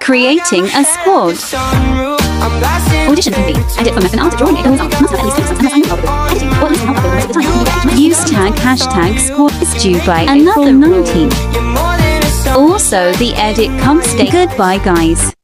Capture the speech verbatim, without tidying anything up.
Creating a squad. Audition can be edit from an art drawing it goes on. Must have at least six months and assignment of editing, or at least an output most of the time. Use tag hashtag squad is due by another nineteenth. Also, the edit comes day. Goodbye, guys.